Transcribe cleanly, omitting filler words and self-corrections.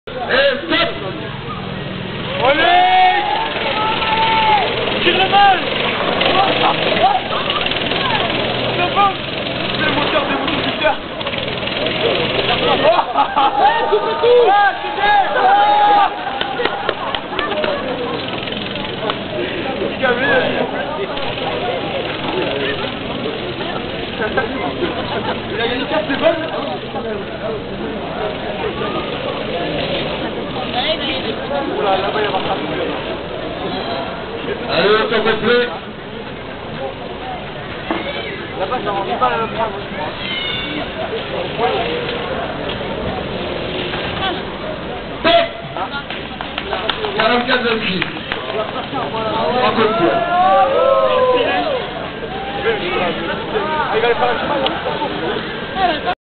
Et stop! Allez! Tire le mal! C'est bon! C'est le moteur des motoculteurs! Tout! Ah, c'est bien! Il a gagné 4 secondes. Oula, là-bas il va pas. Allez, le temps complet. Là-bas ça rentre pas le prendre. Stop! 44-26. Encore une fois. Il va aller faire un chemin.